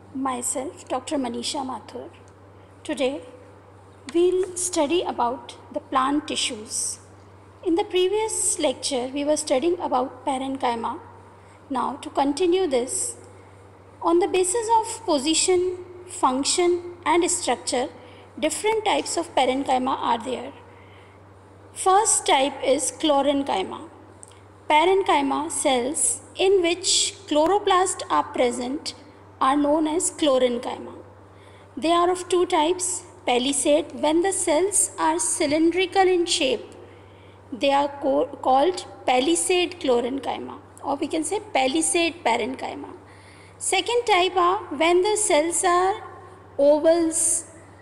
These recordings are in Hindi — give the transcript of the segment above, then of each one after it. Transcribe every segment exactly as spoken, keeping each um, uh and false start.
Myself, Doctor Manisha Mathur. Today, we'll study about the plant tissues. In the previous lecture, we were studying about parenchyma. Now, to continue this, on the basis of position, function, and structure, different types of parenchyma are there. First type is chlorenchyma. Parenchyma cells in which chloroplasts are present are known as chlorenchyma. They are of two types. Palisade, when the cells are cylindrical in shape, they are co- called palisade chlorenchyma, or we can say palisade parenchyma. Second type are when the cells are ovals,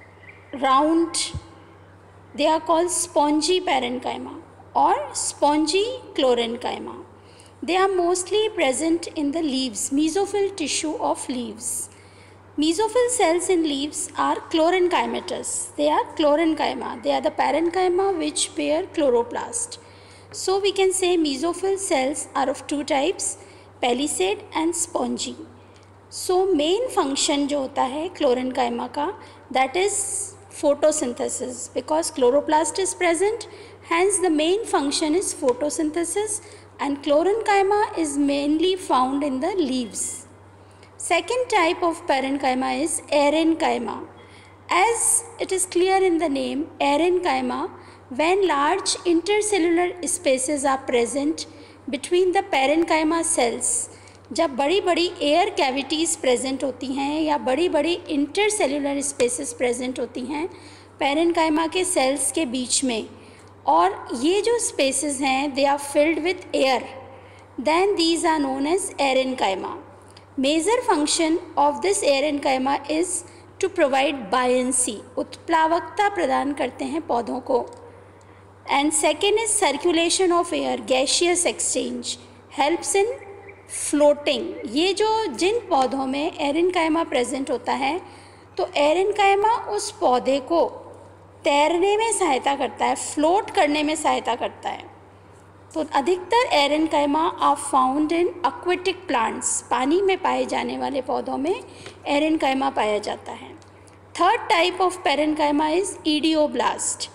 round, they are called spongy parenchyma or spongy chlorenchyma. They are mostly present in the leaves, mesophyll tissue of leaves. Mesophyll cells in leaves are chlorenchymatous. They are chlorenchyma. They are the parenchyma which bear chloroplast. So we can say mesophyll cells are of two types, palisade and spongy. So main function जो होता है chlorenchyma का, that is photosynthesis, because chloroplast is present, hence the main function is photosynthesis, and chlorenchyma is mainly found in the leaves. Second type of parenchyma is arenchyma. As it is clear in the name, arenchyma, when large intercellular spaces are present between the parenchyma cells, जब बड़ी बड़ी एयर कैविटीज़ प्रेजेंट होती हैं या बड़ी बड़ी इंटरसेल्यूलर स्पेसेस प्रेजेंट होती हैं पेरेनकाइमा के सेल्स के बीच में, और ये जो स्पेसेस हैं they are filled with air, then these are known as aerenchyma. Major function of this aerenchyma is to provide buoyancy, उत्प्लावकता प्रदान करते हैं पौधों को. And second is circulation of air, gaseous exchange, helps in floating. ये जो जिन पौधों में एरेनकाइमा प्रेजेंट होता है तो एरेनकाइमा उस पौधे को तैरने में सहायता करता है, फ्लोट करने में सहायता करता है. तो अधिकतर aerenchyma are found in aquatic plants, पानी में पाए जाने वाले पौधों में एरेनकाइमा पाया जाता है. Third type of parenchyma is idioblast.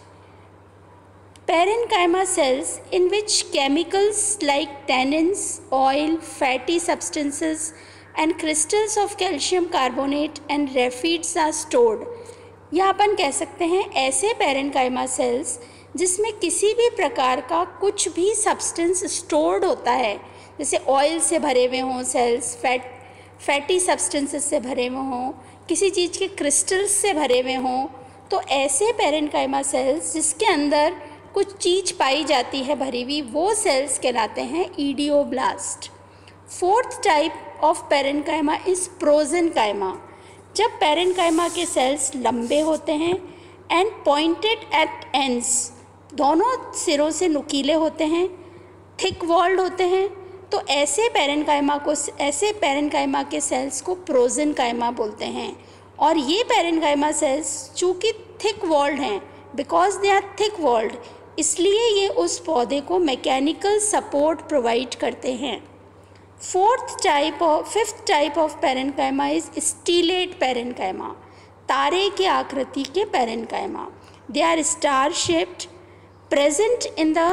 Parenchyma cells in which chemicals like tannins, oil, fatty substances and crystals of calcium carbonate and raphides are stored. या अपन कह सकते हैं ऐसे parenchyma cells जिसमें किसी भी प्रकार का कुछ भी substance stored होता है, जैसे oil से भरे हुए हों cells, fat fatty substances से भरे हुए हों, किसी चीज़ के crystals से भरे हुए हों, तो ऐसे parenchyma cells जिसके अंदर कुछ चीज़ पाई जाती है भरी हुई, वो सेल्स कहलाते हैं idioblast. Fourth type of parenchyma is prosenchyma. जब पेरेनकाइमा के सेल्स लंबे होते हैं एंड पॉइंटेड एट एंड्स, दोनों सिरों से नुकीले होते हैं, थिक वॉल्ड होते हैं, तो ऐसे पेरेनकाइमा को ऐसे पेरेनकाइमा के सेल्स को प्रोजेनकाइमा बोलते हैं. और ये पेरेनकाइमा सेल्स चूँकि थिक वॉल्ड हैं, because they are thick walled, इसलिए ये उस पौधे को मैकेनिकल सपोर्ट प्रोवाइड करते हैं. Fourth type of fifth type of parenchyma is stellate parenchyma. तारे की आकृति के parenchyma. They are star shaped, present in the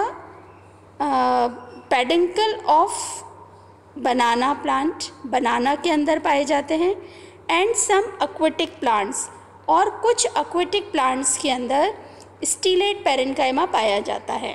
peduncle of banana plant, banana के अंदर पाए जाते हैं, एंड सम एक्वेटिक प्लांट्स, और कुछ एक्वेटिक प्लांट्स के अंदर स्टीलेट पेरेनकाइमा पाया जाता है.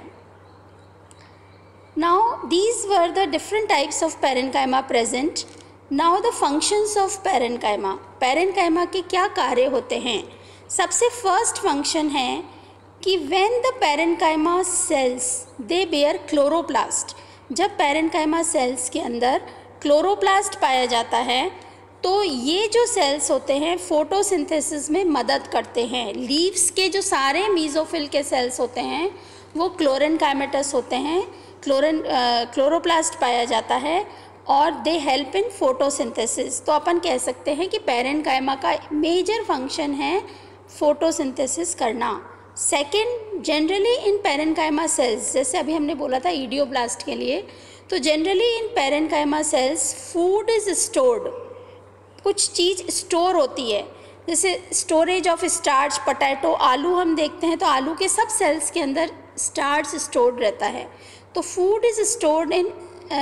Now these were the different types of parenchyma present. Now the functions of parenchyma. Parenchyma के क्या कार्य होते हैं? सबसे फर्स्ट फंक्शन है कि when the parenchyma cells they bear chloroplast. जब पेरेनकाइमा सेल्स के अंदर क्लोरोप्लास्ट पाया जाता है तो ये जो सेल्स होते हैं फोटोसिंथेसिस में मदद करते हैं. लीव्स के जो सारे मीजोफिल के सेल्स होते हैं वो क्लोरेनकाइमेटस होते हैं, क्लोरेन क्लोरोप्लास्ट पाया जाता है, और दे हेल्प इन फोटोसिंथेसिस. तो अपन कह सकते हैं कि पेरेनकाइमा का मेजर फंक्शन है फोटोसिंथेसिस करना. Second, generally in parenchyma cells, जैसे अभी हमने बोला था इडियोब्लास्ट के लिए, तो generally in parenchyma cells food is stored. कुछ चीज़ स्टोर होती है, जैसे स्टोरेज ऑफ स्टार्च, पोटैटो, आलू हम देखते हैं तो आलू के सब सेल्स के अंदर स्टार्च स्टोर्ड रहता है। तो food is stored in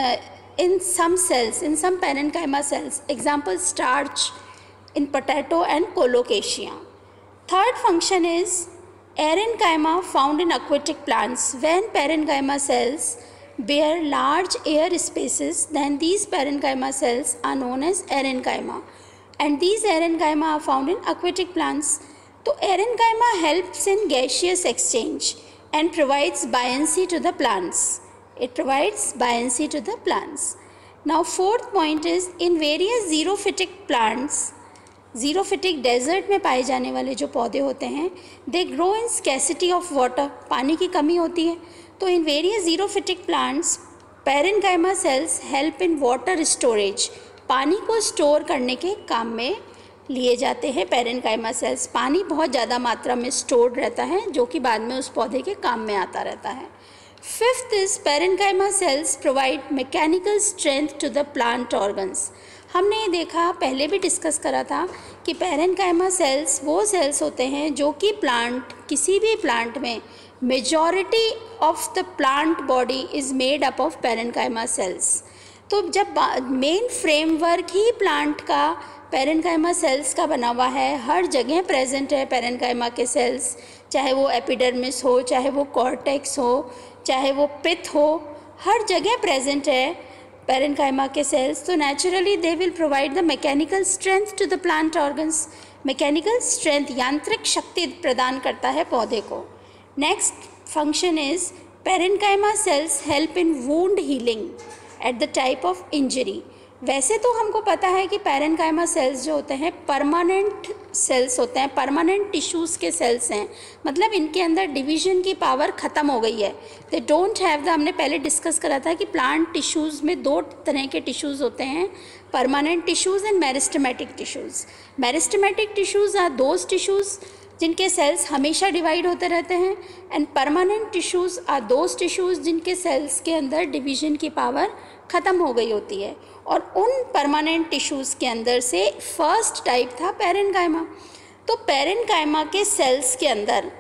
in some cells, in some parenchyma cells, example starch in potato and colocasia. Third function is parenchyma found in aquatic plants. When parenchyma cells bear large air spaces, then these parenchyma cells are known as parenchyma, and these parenchyma are found in aquatic plants. So parenchyma helps in gaseous exchange and provides buoyancy to the plants. It provides buoyancy to the plants. Now fourth point is in various xerophytic plants, xerophytic desert में पाए जाने वाले जो पौधे होते हैं, they grow in scarcity of water, पानी की कमी होती है। तो in various xerophytic plants parenchyma cells help in water storage, पानी को स्टोर करने के काम में लिए जाते हैं पैरेन्काइमा सेल्स। पानी बहुत ज़्यादा मात्रा में स्टोर्ड रहता है जो कि बाद में उस पौधे के काम में आता रहता है। Fifth is parenchyma cells provide mechanical strength to the plant organs. हमने ये देखा, पहले भी डिस्कस करा था कि पैरेन्काइमा सेल्स वो सेल्स होते हैं जो कि प्लांट, किसी भी प्लांट में majority of the plant body is made up of parenchyma cells. तो जब मेन फ्रेमवर्क ही प्लांट का पैरेन्काइमा सेल्स का बना हुआ है, हर जगह प्रेजेंट है पैरेन्काइमा के सेल्स, चाहे वो एपिडर्मिस हो, चाहे वो कॉर्टेक्स हो, चाहे वो पिथ हो, हर जगह प्रेजेंट है पैरेन्काइमा के सेल्स। तो naturally they will provide the mechanical strength to the plant organs. Mechanical strength, यांत्रिक शक्ति प्रदान करता है पौधे को। Next function is parenchyma cells help in wound healing at the type of injury. वैसे तो हमको पता है कि पैरेन्काइमा सेल्स जो होते हैं परमानेंट सेल्स होते हैं, परमानेंट टिश्यूज़ के सेल्स हैं, मतलब इनके अंदर डिवीजन की पावर ख़त्म हो गई है। दे डोंट हैव द, हमने पहले डिस्कस करा था कि प्लांट टिश्यूज़ में दो तरह के टिश्यूज़ होते हैं, permanent tissues and meristematic tissues. Meristematic tissues are those tissues जिनके सेल्स हमेशा डिवाइड होते रहते हैं, and permanent tissues are those tissues जिनके सेल्स के अंदर डिवीजन की पावर ख़त्म हो गई होती है। और उन परमानेंट टिश्यूज़ के अंदर से फर्स्ट टाइप था पैरेन्काइमा। तो पैरेन्काइमा के सेल्स के अंदर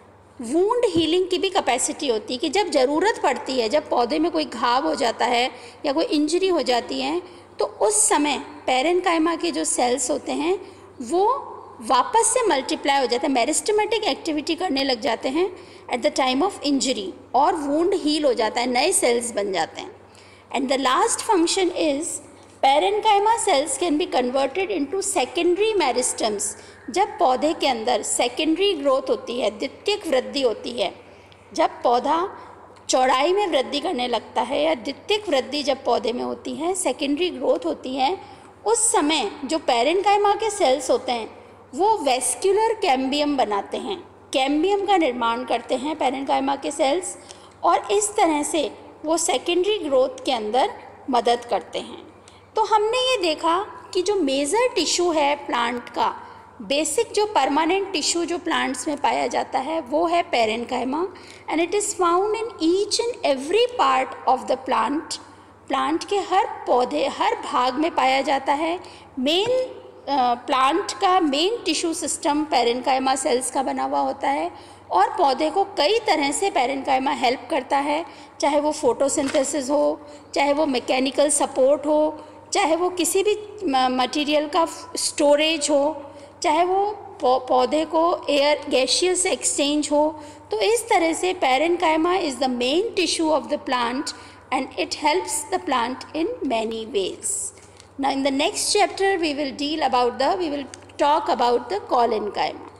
वुंड हीलिंग की भी कैपेसिटी होती है कि जब ज़रूरत पड़ती है, जब पौधे में कोई घाव हो जाता है या कोई इंजरी हो जाती है, तो उस समय पैरेन्काइमा के जो सेल्स होते हैं वो वापस से मल्टीप्लाई हो जाते हैं, मेरिस्टेमेटिक एक्टिविटी करने लग जाते हैं at the time of injury, और वुंड हील हो जाता है, नए सेल्स बन जाते हैं। And the last function is parenchyma cells can be converted into secondary meristems. जब पौधे के अंदर सेकेंडरी ग्रोथ होती है, द्वितीयक वृद्धि होती है, जब पौधा चौड़ाई में वृद्धि करने लगता है या द्वितीयक वृद्धि जब पौधे में होती है, सेकेंडरी ग्रोथ होती है, उस समय जो पैरेन्काइमा के सेल्स होते हैं वो वेस्क्यूलर कैम्बियम बनाते हैं, कैम्बियम का निर्माण करते हैं पैरेन्काइमा के सेल्स, और इस तरह से वो सेकेंडरी ग्रोथ के अंदर मदद करते हैं। तो हमने ये देखा कि जो मेजर टिश्यू है प्लांट का, बेसिक जो परमानेंट टिश्यू जो प्लांट्स में पाया जाता है वो है parenchyma, and it is found in each and every part of the plant. Plant के हर पौधे, हर भाग में पाया जाता है। मेन प्लांट uh, का main tissue system parenchyma cells का बना हुआ होता है, और पौधे को कई तरह से पैरेन्काइमा हेल्प करता है, चाहे वो फोटोसिंथेसिस हो, चाहे वो मैकेनिकल सपोर्ट हो, चाहे वो किसी भी मटेरियल का स्टोरेज हो, चाहे वो पौधे को एयर गैसियस एक्सचेंज हो। तो इस तरह से parenchyma is the main tissue of the plant and it helps the plant in many ways. Now in the next chapter we will deal about the, we will talk about the collenchyma.